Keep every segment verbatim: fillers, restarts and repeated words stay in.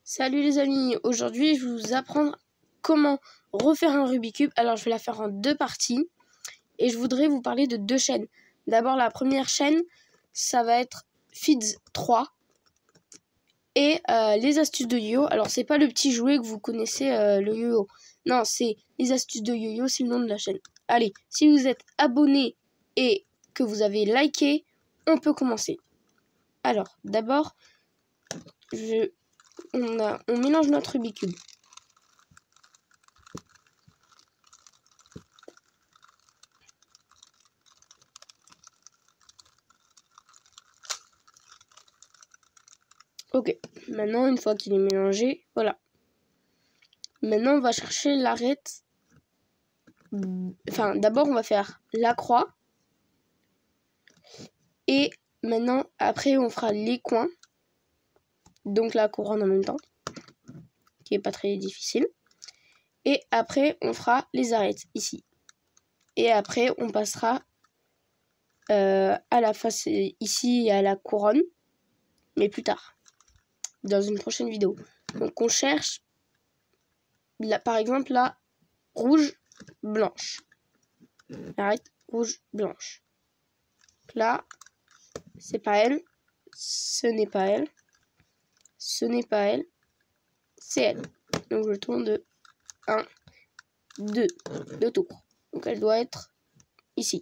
Salut les amis, aujourd'hui je vais vous apprendre comment refaire un Rubik's Cube. Alors je vais la faire en deux parties et je voudrais vous parler de deux chaînes. D'abord la première chaîne, ça va être Feeds trois et euh, les astuces de yo-yo. Alors c'est pas le petit jouet que vous connaissez, euh, le yo-yo. Non, c'est les astuces de yo-yo, c'est le nom de la chaîne. Allez, si vous êtes abonné et que vous avez liké, on peut commencer. Alors d'abord, je... On, a, on mélange notre Rubik's Cube. Ok, maintenant une fois qu'il est mélangé, voilà. Maintenant on va chercher l'arête. Enfin d'abord on va faire la croix. Et maintenant après on fera les coins. Donc la couronne en même temps. Qui est pas très difficile. Et après on fera les arêtes ici. Et après on passera euh, à la face ici et à la couronne. Mais plus tard. Dans une prochaine vidéo. Donc on cherche là, par exemple la rouge blanche. Arrête rouge blanche. Là, c'est pas elle. Ce n'est pas elle. Ce n'est pas elle. C'est elle. Donc je tourne de un, deux, deux tours. Donc elle doit être ici.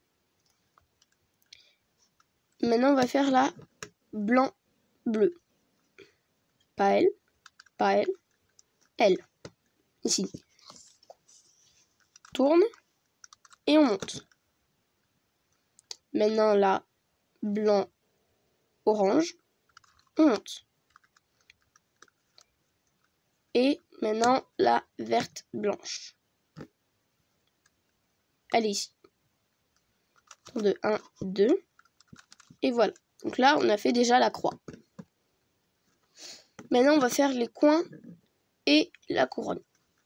Maintenant on va faire la blanc bleu. Pas elle. Pas elle. Elle. Ici. Tourne. Et on monte. Maintenant la blanc orange. On monte. Et maintenant la verte blanche. Elle est ici. Tour de un, deux. Et voilà. Donc là on a fait déjà la croix. Maintenant on va faire les coins et la couronne.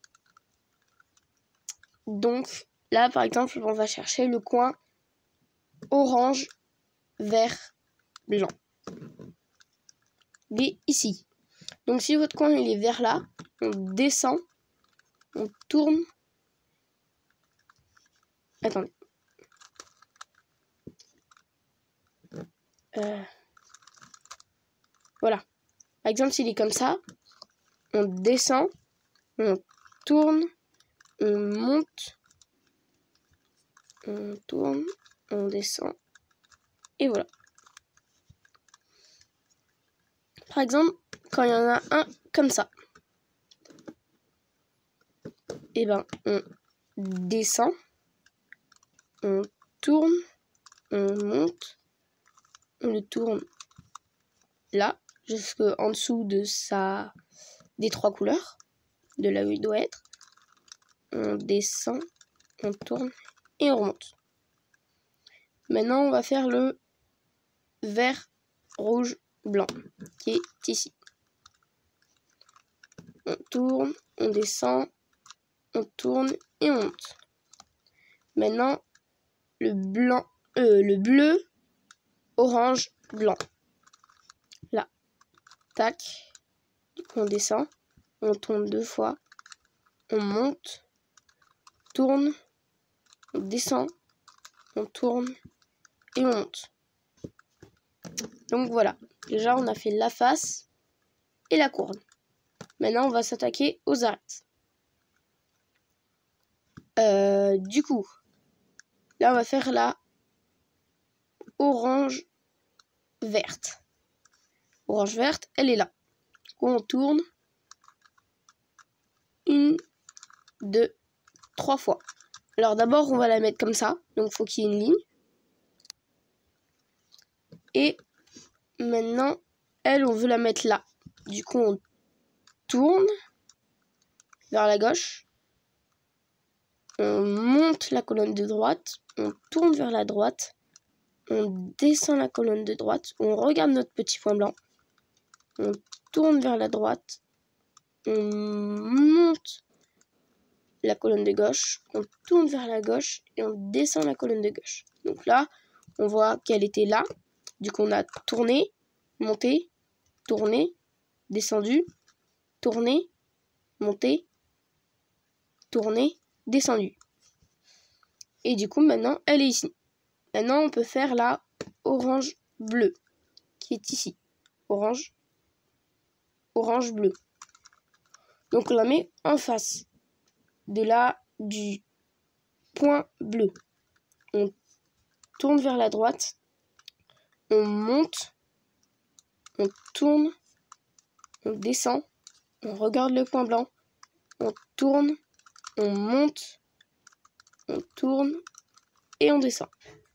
Donc là par exemple on va chercher le coin orange, vert, blanc. Il est ici. Donc si votre coin il est vers là, on descend, on tourne. Attendez. Euh... Voilà. Par exemple s'il est comme ça, on descend, on tourne, on monte, on tourne, on descend, et voilà. Par exemple, quand il y en a un comme ça, et ben on descend, on tourne, on monte, on le tourne là, jusqu'en dessous de sa des trois couleurs, de là où il doit être. On descend, on tourne et on remonte. Maintenant, on va faire le vert, rouge, blanc, qui est ici. On tourne, on descend, on tourne et on monte. Maintenant, le blanc, euh, le bleu, orange, blanc. Là, tac, on descend, on tourne deux fois, on monte, tourne, on descend, on tourne et on monte. Donc voilà, déjà on a fait la face et la couronne. Maintenant on va s'attaquer aux arêtes. Euh, du coup, là on va faire la orange verte. Orange verte, elle est là. On tourne une, deux, trois fois. Alors d'abord on va la mettre comme ça, donc il faut qu'il y ait une ligne. Et maintenant, elle, on veut la mettre là. Du coup, on tourne vers la gauche. On monte la colonne de droite. On tourne vers la droite. On descend la colonne de droite. On regarde notre petit point blanc. On tourne vers la droite. On monte la colonne de gauche. On tourne vers la gauche. Et on descend la colonne de gauche. Donc là, on voit qu'elle était là. Du coup, on a tourné, monté, tourné, descendu, tourné, monté, tourné, descendu. Et du coup, maintenant, elle est ici. Maintenant, on peut faire la orange bleu, qui est ici. Orange, orange bleu. Donc, on la met en face de la, du point bleu. On tourne vers la droite. On monte. On tourne. On descend. On regarde le point blanc. On tourne. On monte. On tourne. Et on descend.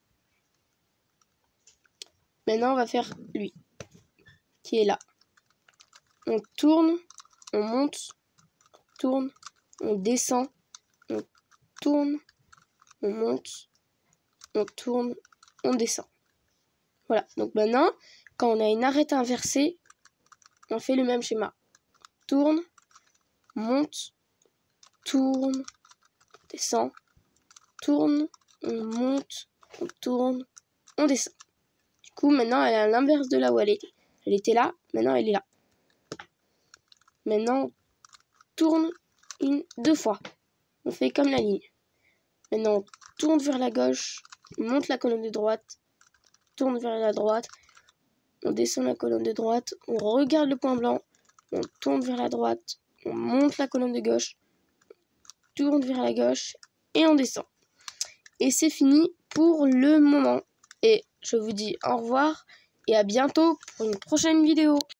Maintenant, on va faire lui, qui est là. On tourne, on monte, on tourne, on descend, on tourne, on monte, on tourne, on descend. Voilà, donc maintenant, quand on a une arête inversée, on fait le même schéma. Tourne, monte, tourne, descend, tourne, on monte, on tourne, on descend. Du coup, maintenant, elle est à l'inverse de là où elle était. Elle était là, maintenant elle est là. Maintenant, on tourne une, deux fois. On fait comme la ligne. Maintenant, on tourne vers la gauche, on monte la colonne de droite, tourne vers la droite, on descend la colonne de droite, on regarde le point blanc, on tourne vers la droite, on monte la colonne de gauche, on tourne vers la gauche et on descend. Et c'est fini pour le moment. Et je vous dis au revoir et à bientôt pour une prochaine vidéo.